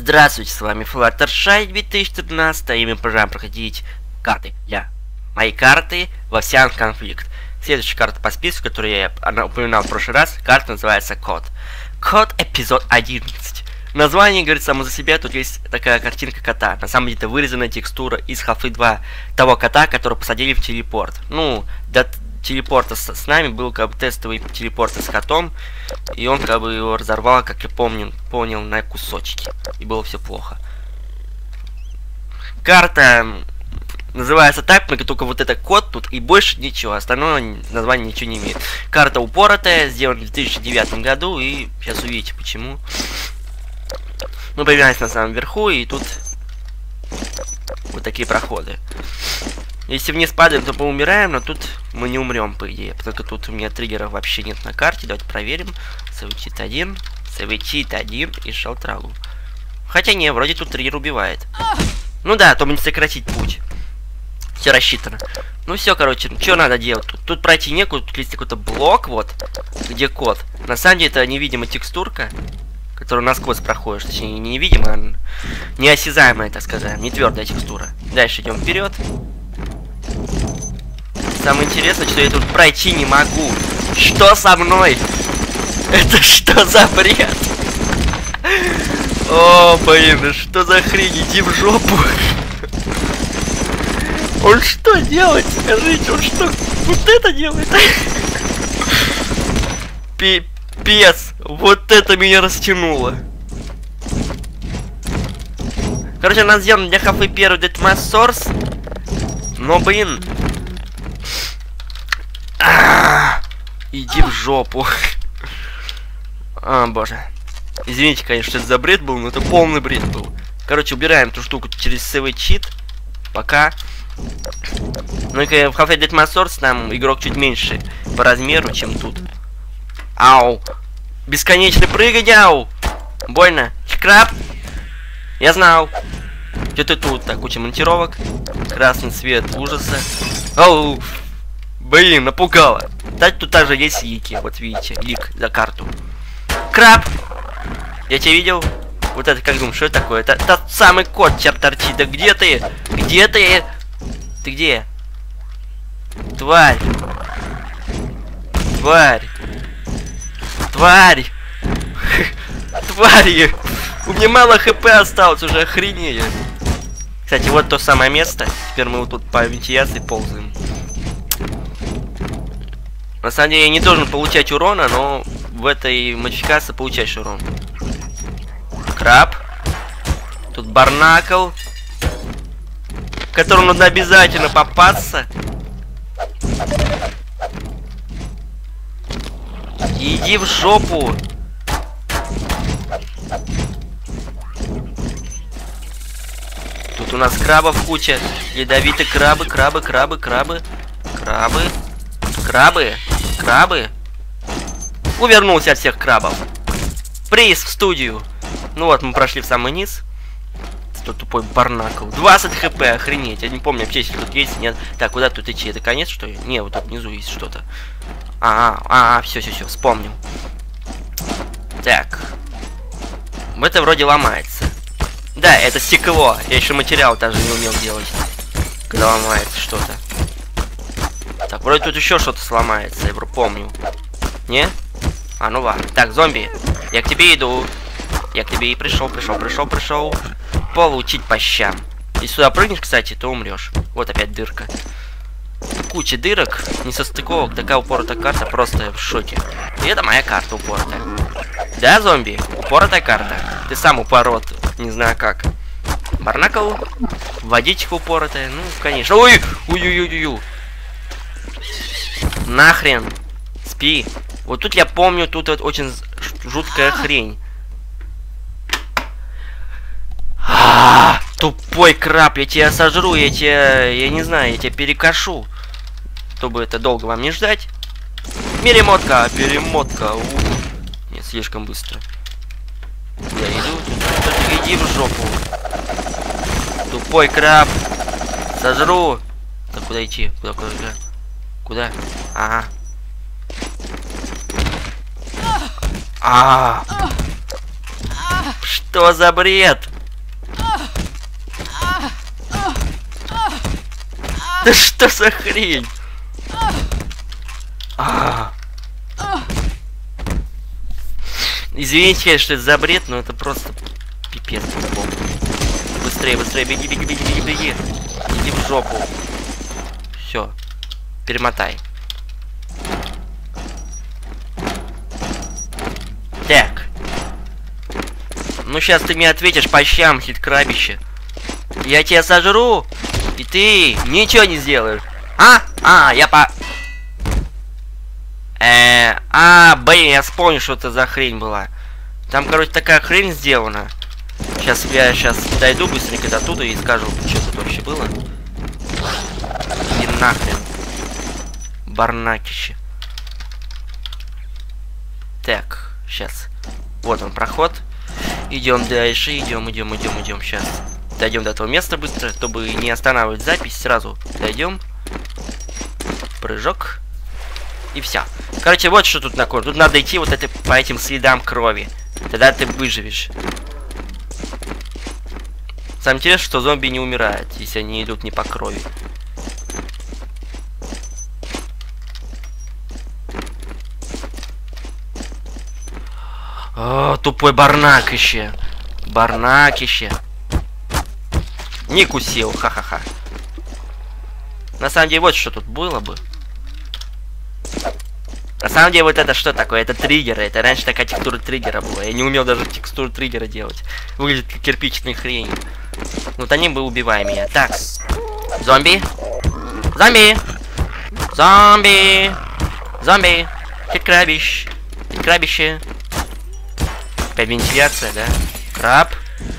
Здравствуйте, с вами Fluttershy 2014, и мы продолжаем проходить карты для моей карты в Ocean Conflict. Следующая карта по списку, которую я упоминал в прошлый раз, карта называется Код. Код эпизод 11. Название говорит само за себя, тут есть такая картинка кота. На самом деле это вырезанная текстура из Half-Life 2 того кота, которого посадили в телепорт. Ну, до телепорта с нами был как бы тестовый телепорт с котом, и он как бы его разорвал, как я понял, на кусочки. И было все плохо. Карта называется так, только вот это код тут и больше ничего, остальное название ничего не имеет. Карта упоротая, сделана в 2009 году, и сейчас увидите почему. Мы появляемся на самом верху, и тут вот такие проходы. Если вниз падаем, то мы умираем, но тут мы не умрем, по идее. Потому что тут у меня триггеров вообще нет на карте. Давайте проверим. Савитит 1 и шелтралу. Хотя не, вроде тут триггер убивает. Ну да, то мне сократить путь. Все рассчитано. Ну все, короче, что надо делать? Тут пройти некуда, тут есть какой-то блок, вот, где код. На самом деле это невидимая текстурка, которую насквозь проходишь. Точнее, не невидимая, а неосязаемая, так сказать, не твердая текстура. Дальше идем вперед. Самое интересное, что я тут пройти не могу. Что со мной? Это что за бред? О, блин, что за хрень? Иди в жопу. Он что делает? Скажите, он что? Вот это делает? Пипец. Вот это меня растянуло. Короче, она сделана для хафы первый Deathmatch Source. Но, блин. Иди в жопу. А, боже. Извините, конечно, что это за бред был, но это полный бред был. Короче, убираем эту штуку через Save Cheat. Пока. Ну и в Half-Life Deathmatch Source там игрок чуть меньше по размеру, чем тут. Ау. Бесконечный прыгай, ау. Больно. Скраб. Я знал. Что ты тут? Так, куча монтировок. Красный цвет ужаса. Оу. Блин, напугало. Кстати, тут также есть лики. Вот видите, лик за карту. Краб! Я тебя видел? Вот это как думаешь, что это такое? Это тот самый кот, черт торчит. Да где ты? Где ты? Ты где? Тварь! Тварь! Тварь! Тварь! У меня мало хп осталось, уже охренели. Кстати, вот то самое место. Теперь мы вот тут по вентиляции ползаем. На самом деле я не должен получать урона, но в этой модификации получаешь урон. Краб. Тут барнакл, которому надо обязательно попасться. Иди в жопу. Тут у нас крабов куча. Ядовитые крабы. Увернулся от всех крабов. Приз в студию. Ну вот, мы прошли в самый низ. Тут тупой барнакл. 20 хп, охренеть. Я не помню, вообще, если тут есть, нет. Так, куда тут идти? Это конец, что ли? Не, вот тут внизу есть что-то. Все, вспомнил. Так. Это вроде ломается. Да, это стекло. Я еще материал даже не умел делать. Когда ломается что-то. Так, вроде тут еще что-то сломается, я помню. Не? А, ну ладно. Так, зомби, я к тебе иду. Я к тебе и пришел. Получить по щам. Если сюда прыгнешь, кстати, то умрешь. Вот опять дырка. Куча дырок, несостыковок, такая упоротая карта, просто в шоке. И это моя карта упоротая. Да, зомби? Упоротая карта. Ты сам упорот, не знаю как. Барнакл, водичка упоротая, ну, конечно. Ой! Нахрен. Спи. Вот тут я помню, тут вот очень жуткая хрень. Тупой краб, я тебя сожру, я не знаю, я тебя перекошу. Чтобы это долго вам не ждать. Перемотка. Нет, слишком быстро. Я иду. Иди в жопу. Тупой краб. Сожру. Так, куда идти? Куда? Ага. Что за бред? Да что за хрень? Извините, конечно, что это за бред, но это просто пипец. Быстрее, быстрее, беги, беги, беги, беги, беги. Иди в жопу. Все. Перемотай. Так. Ну сейчас ты мне ответишь по щам, хиткрабище. Я тебя сожру, и ты ничего не сделаешь. Я блин, я вспомнил, что это за хрень была. Там, короче, такая хрень сделана. Сейчас я дойду быстренько до туда и скажу, что тут вообще было. И нахрен. Барнакище. Так, сейчас. Вот он, проход. Идем дальше, идем. Сейчас дойдем до этого места быстро, чтобы не останавливать запись. Сразу дойдем. Прыжок. И все. Короче, вот что тут такое. Тут надо идти вот по этим следам крови. Тогда ты выживешь. Самое интересное, что зомби не умирают, если они идут не по крови. О, тупой барнакище. Барнакище. Не кусил, ха-ха-ха. На самом деле, вот что тут было бы. На самом деле, вот это что такое? Это триггеры. Это раньше такая текстура триггера была. Я не умел даже текстуру триггера делать. Выглядит как кирпичная хрень. Вот они бы убивали меня. Так. Зомби. Зомби. Зомби. Зомби. Хиткрабищ. Хиткрабище. Опять вентиляция, да? Краб.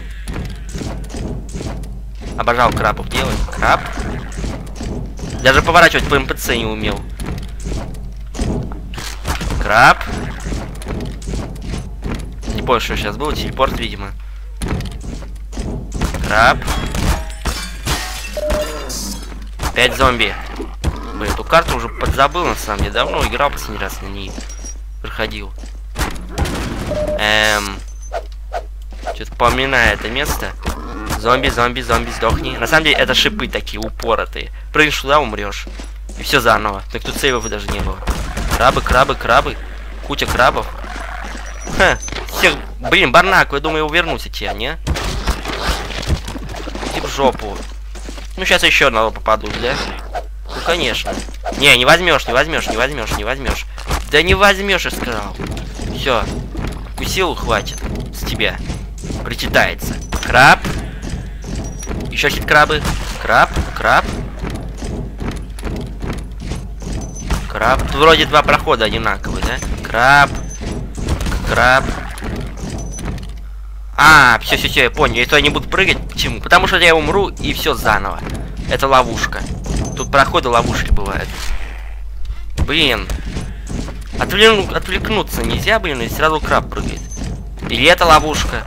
Обожал крабов делать. Краб. Даже поворачивать по МПЦ не умел. Краб. Не помню, что сейчас было. Телепорт, видимо. Краб. Опять зомби. Блин, эту карту уже подзабыл, на самом деле. Давно играл последний раз на ней. Проходил. Что-то поминаю это место. Зомби, зомби, зомби, сдохни. На самом деле, это шипы такие, упоротые. Прыгнешь туда, умрешь. И все заново. Так тут сейвов даже не было. Крабы, крабы, крабы. Куча крабов. Ха. Всех... Блин, Барнак, я думаю, увернусь от тебя, не? Иди в жопу. Ну, сейчас еще одного попаду, да? Ну, конечно. Не возьмешь, не возьмешь, не возьмешь, не возьмешь. Да не возьмешь, я сказал. Все. Кусил, хватит. С тебя. Причитается. Краб. Еще хит-крабы. Краб, краб. Краб. Тут вроде два прохода одинаковые, да? Краб. Краб. Все, я понял. Если они будут прыгать, почему? Потому что я умру, и все заново. Это ловушка. Тут проходы ловушки бывают. Блин. Отвлекнуться нельзя, блин, и сразу краб прыгает. Или это ловушка?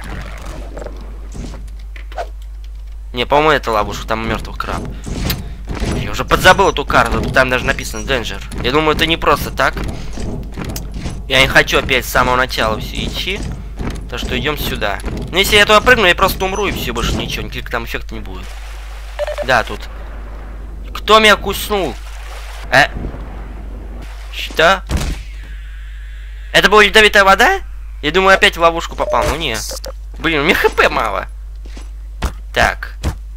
Не, по-моему, это ловушка, там мертвый краб. Я уже подзабыл эту карту, там даже написано Danger. Я думаю, это не просто так. Я не хочу опять с самого начала все идти. Так что идем сюда. Но если я туда прыгну, я просто умру, и все, больше ничего, никаких там эффектов не будет. Да, тут. Кто меня куснул? Что? Это была ядовитая вода? Я думаю, опять в ловушку попал. Ну не. Блин, у меня хп мало. Так.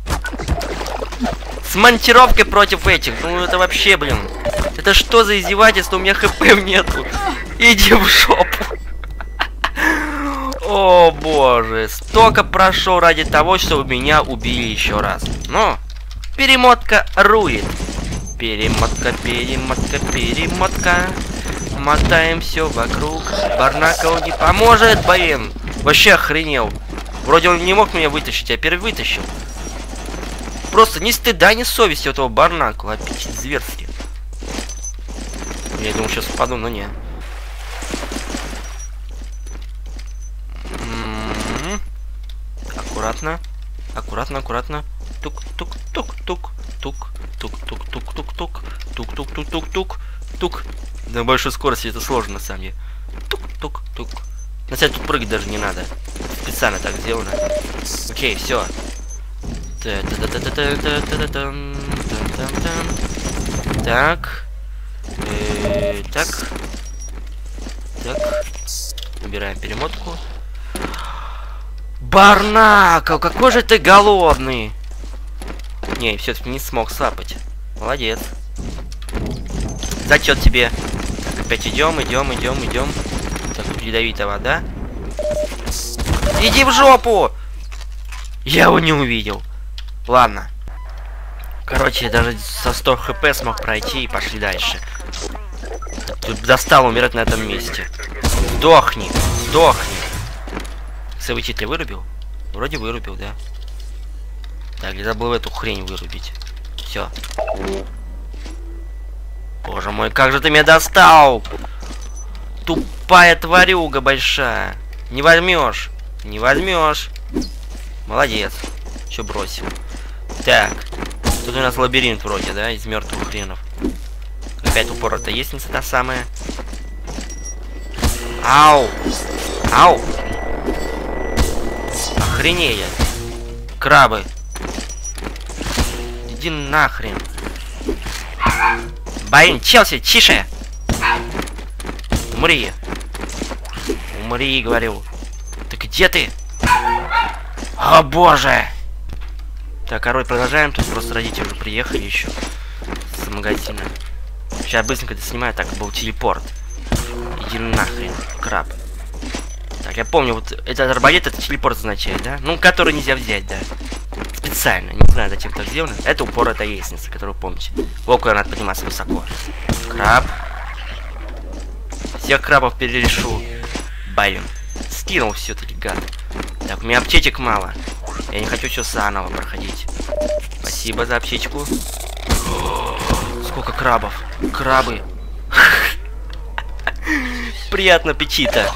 С монтировкой против этих. Ну это вообще, блин. Это что за издевательство? У меня хп нету. Иди в жопу. О боже. Столько прошел ради того, чтобы меня убили еще раз. Но перемотка руит. Перемотка, перемотка, перемотка. Мотаем все вокруг. Барнака не поможет, блин. Вообще охренел. Вроде он не мог меня вытащить, а перевытащил. Просто ни стыда, ни совести у этого Барнаку. Опять зверски. Я думал, сейчас упаду, но не. Аккуратно. Аккуратно, аккуратно. Тук-тук-тук-тук. Тук-тук-тук-тук-тук. Тук-тук-тук-тук-тук. Тук. На большой скорости это сложно, на самом деле. Тук-тук-тук. На самом деле тут прыгать даже не надо. Специально так сделано. Окей, все. Там-там-там. Так. Так. Так. Убираем перемотку. Барнака, какой же ты голодный! Не, все-таки не смог сапать. Молодец. Зачет тебе. Так, опять идем. Так, тут ядовитая вода. Иди в жопу! Я его не увидел. Ладно. Короче, я даже со 100 хп смог пройти и пошли дальше. Тут достал умирать на этом месте. Сдохни! Совычитель вырубил? Вроде вырубил, да. Так, я забыл эту хрень вырубить. Все. Боже мой, как же ты меня достал! Тупая тварюга большая. Не возьмешь. Молодец. Че бросил? Так. Тут у нас лабиринт вроде, да, из мертвых хренов. Опять упоротая лестница та самая. Ау! Охренеть. Крабы. Иди нахрен. Блин, Челси, тише! Умри, говорю. Ты где ты? О боже! Так, короче, продолжаем. Тут просто родители уже приехали еще с магазина. Сейчас быстренько это снимаю. Так, был телепорт. Иди нахрен, краб. Так, я помню, вот этот арбалет, это телепорт означает, да? Ну, который нельзя взять, да. Специально, не знаю, зачем так сделано. Это упоротая лестница, которую помните. Вот куда надо подниматься высоко. Краб. Всех крабов перерешу. Блин. Скинул все-таки, гад. Так, у меня аптечек мало. Я не хочу все заново проходить. Спасибо за аптечку. Сколько крабов. Крабы. Приятного аппетита.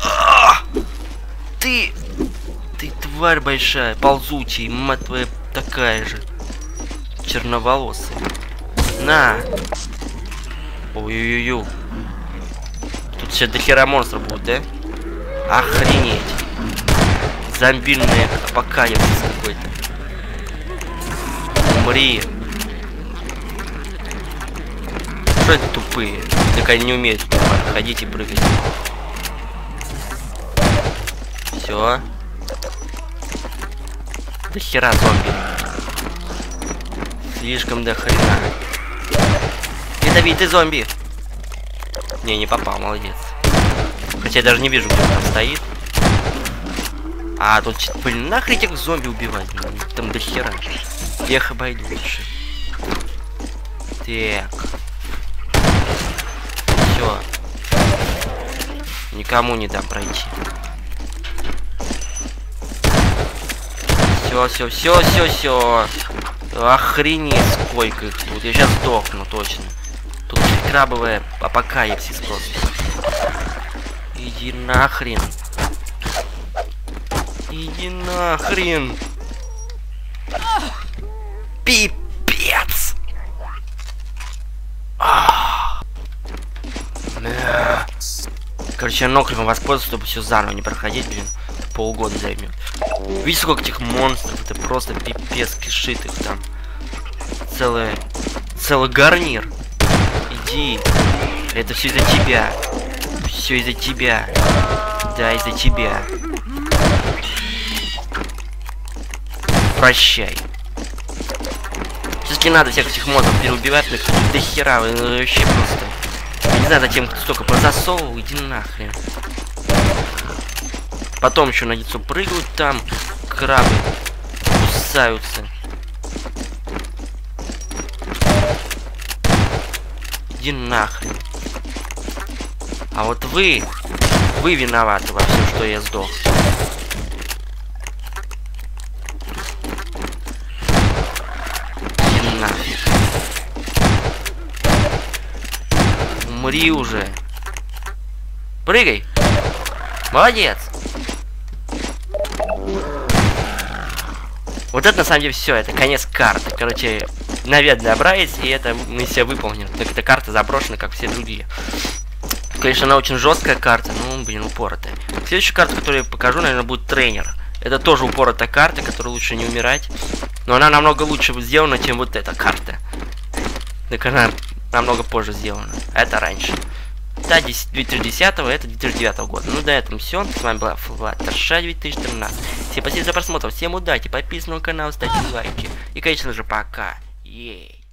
Ты тварь большая, ползучий, мать твоя такая же. Черноволосая. На. Ой-ой-ой. Тут сейчас дохера монстров будет, да? Охренеть. Зомбильный апокалипсис какой-то. Умри. Что это тупые? Так они не умеют ходить и прыгать. Все. До хера зомби. Слишком до хрена. Ядовитый зомби. Не попал, молодец. Хотя я даже не вижу, где он там стоит. А, тут, блин, нахрен этих зомби убивать? Там до хера. Тех обойду лучше. Так. Все. Никому не дам пройти. Все. Охренеть, сколько их тут. Я сейчас сдохну, точно. Тут крабовая апокалипсис просто. Иди нахрен. Пипец. Короче, я нокриком воспользуюсь, чтобы все заново не проходить, блин. Полгода займет. Видите, сколько этих монстров? Это просто пипец, кишит их там. Целый гарнир. Иди. Это все из-за тебя. Все из-за тебя. Да, из-за тебя. Прощай. Все-таки надо всех этих монстров переубивать, но их до хера, вообще просто. Я не знаю, зачем столько позасовывал, иди нахрен. Потом еще на лицо прыгают там, крабы кусаются. Иди нахрен. А вот вы виноваты во всем, что я сдох. Иди нахрен. Умри уже. Прыгай. Молодец. Вот это на самом деле все, это конец карты. Короче, наверное, добрались, и это миссия выполнена. Так эта карта заброшена, как все другие. Конечно, она очень жесткая карта, ну, блин, упоротая. Следующая карта, которую я покажу, наверное, будет тренер. Это тоже упоротая карта, которую лучше не умирать. Но она намного лучше сделана, чем вот эта карта. Так она намного позже сделана. Это раньше. Да, 2010, это 2009 года. Ну, до этого все. С вами была Fluttershy 2013. Всем спасибо за просмотр. Всем удачи. Подписывайтесь на канал, ставьте лайки. И, конечно же, пока. Ей.